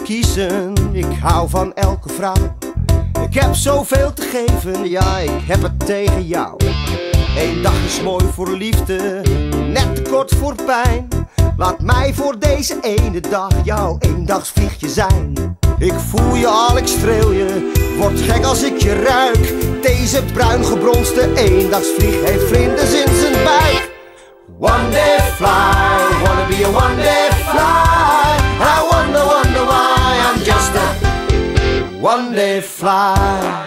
kiezen, ik hou van elke vrouw. Ik heb zoveel te geven, ja, ik heb het tegen jou. Eén dag is mooi voor liefde, net te kort voor pijn. Laat mij voor deze ene dag jouw eendagsvliegje zijn. Ik voel je al, ik streel je, word gek als ik je ruik. Deze bruin gebronste eendagsvlieg heeft vlinders in zijn buik. One day fly, wanna be a one day fly. I wonder why I'm just a one day fly.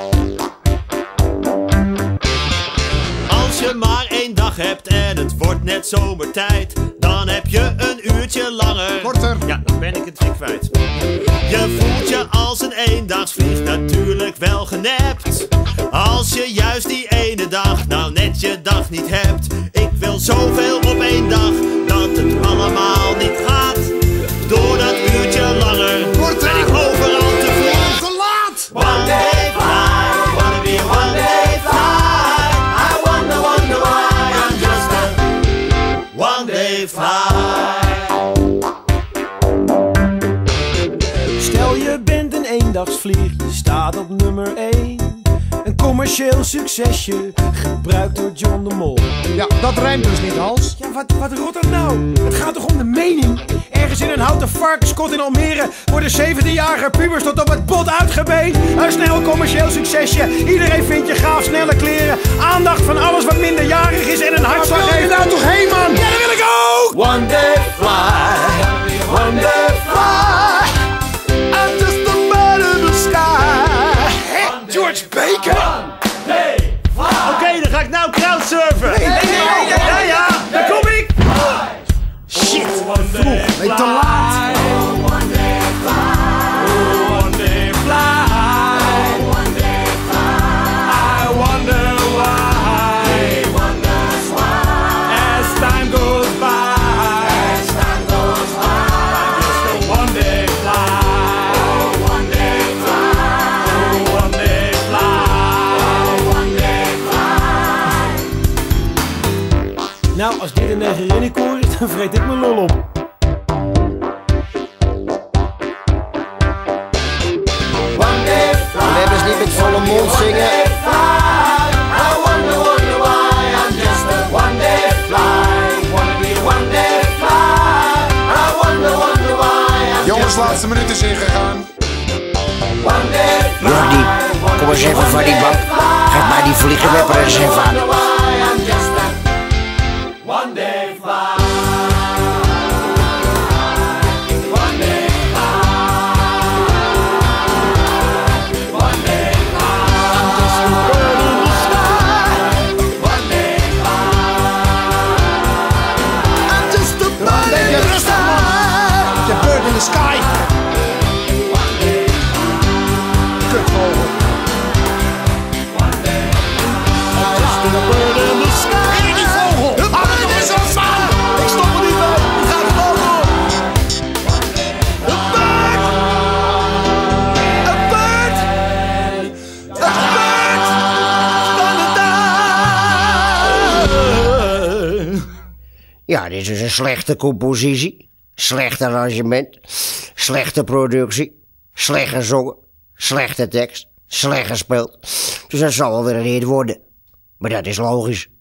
Als je maar één dag hebt en het wordt net zomertijd, dan heb je een uurtje langer. Korter. Ja, dan ben ik het weer kwijt. Je voelt je als een eendagsvlieg natuurlijk wel genept. Als je juist die ene dag nou net je dag niet hebt. Ik wil zoveel op één dag dat het allemaal niet gaat. Door dat uurtje langer ben ik overal te vroeg. Te laat! One day fly, wanna be a one day fly. I wonder why I'm just a one day fly. Stel je bent een eendagsvlieg, je staat op nummer 1. Een commercieel succesje, gebruikt door John de Mol. Ja, dat rijmt dus niet, Hans. Ja, wat rot dat nou? Het gaat toch om de mening? Ergens in een houten varkenskot in Almere worden 17-jarige pubers tot op het bot uitgebeet. Een snel commercieel succesje, iedereen vindt je gaaf, snelle kleren. Aandacht van alles wat minderjarig is en een hartslag heeft. Waar wil je nou toch heen, man? Ja, dat wil ik ook! One day fly, one day fly. I'm just a bird in the sky. George Baker! Oké, dan ga ik nou crowdsurfen. Ja, daar kom ik. Shit! Nee, te laat! One day fly. I wonder why. As time goes by. I'm just a one day fly. One day fly. Nou, als dit een negerinnenkoor is, dan vreet ik mijn lol op. One day fly. We hebben ze niet met volle mond zingen. I wonder why I'm just a one day fly. Wanna be a one day fly. I wonder why I'm Jongens, laatste minuut is ingegaan. one day fly. Jordi, kom eens even van die bank. Geef mij die vliegenwepper eens even aan. One day fly. Bird in the sky. Kutvogel. Weer die vogel. Ah, dat is een man. Ik stop er niet bij. Ik ga gewoon door. Een bird. Een bird. Een bird. Ja, dit is een slechte compositie. Slecht arrangement. Slechte productie. Slecht gezongen. Slechte tekst. Slecht gespeeld. Dus dat zal wel weer een hit worden. Maar dat is logisch.